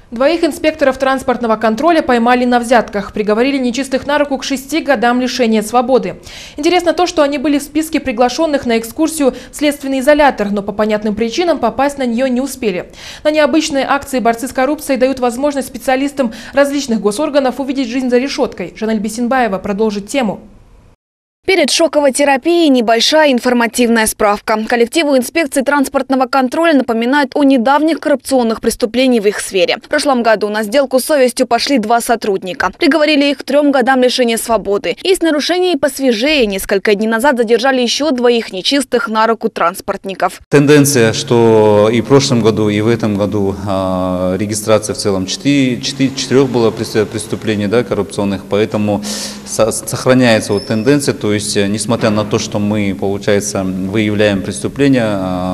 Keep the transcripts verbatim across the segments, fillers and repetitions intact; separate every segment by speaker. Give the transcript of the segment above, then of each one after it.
Speaker 1: Двоих инспекторов транспортного контроля поймали на взятках. Приговорили нечистых на руку к шести годам лишения свободы. Интересно то, что они были в списке приглашенных на экскурсию в следственный изолятор, но по понятным причинам попасть на нее не успели. На необычные акции борцы с коррупцией дают возможность специалистам различных госорганов увидеть жизнь за решеткой. Жанель Бесинбаева продолжит тему.
Speaker 2: Перед шоковой терапией небольшая информативная справка. Коллективу инспекции транспортного контроля напоминают о недавних коррупционных преступлениях в их сфере. В прошлом году на сделку с совестью пошли два сотрудника. Приговорили их к трем годам лишения свободы. Есть нарушения и посвежее. Несколько дней назад задержали еще двоих нечистых на руку транспортников.
Speaker 3: Тенденция, что и в прошлом году, и в этом году э, регистрация в целом четыре, четыре, четырех было преступлений, да, коррупционных, поэтому со, сохраняется вот тенденция. То есть, несмотря на то, что мы, получается, выявляем преступления,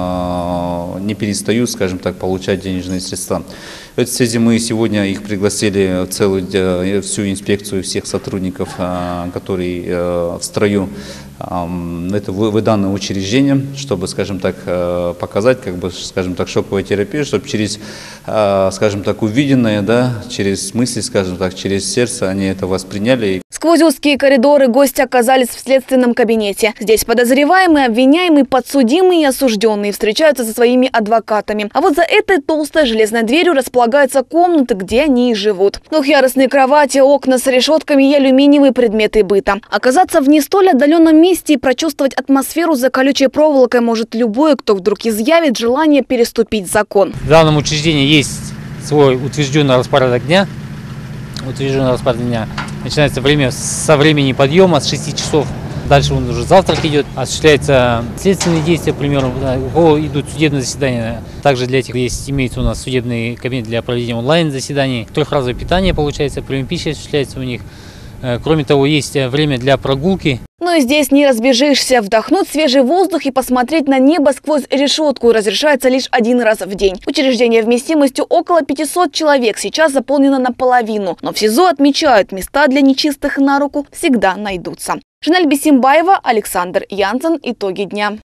Speaker 3: не перестают, скажем так, получать денежные средства. В этой связи мы сегодня их пригласили в целую, всю инспекцию всех сотрудников, которые в строю это в данное учреждение, чтобы, скажем так, показать, как бы, скажем так, шоковую терапию, чтобы через, скажем так, увиденное, да, через мысли, скажем так, через сердце они это восприняли.
Speaker 2: Сквозь узкие коридоры гости оказались в следственном кабинете. Здесь подозреваемые, обвиняемые, подсудимые и осужденные встречаются со своими адвокатами. А вот за этой толстой железной дверью располагаются комнаты, где они и живут. Двухъярусные кровати, окна с решетками и алюминиевые предметы быта. Оказаться в не столь отдаленном месте и прочувствовать атмосферу за колючей проволокой может любой, кто вдруг изъявит желание переступить закон.
Speaker 4: В данном учреждении есть свой утвержденный распорядок дня. Утвержденный распорядок дня. Начинается время со времени подъема, с шести часов. Дальше он уже завтрак идет. Осуществляются следственные действия, к примеру, у кого идут судебные заседания. Также для этих есть, имеется у нас судебный кабинет для проведения онлайн-заседаний. Трехразовое питание получается, прием пищи осуществляется у них. Кроме того, есть время для прогулки.
Speaker 2: Но и здесь не разбежишься. Вдохнуть свежий воздух и посмотреть на небо сквозь решетку разрешается лишь один раз в день. Учреждение вместимостью около пятисот человек сейчас заполнено наполовину. Но в СИЗО отмечают, места для нечистых на руку всегда найдутся. Жанель Бесинбаева, Александр Янсен. Итоги дня.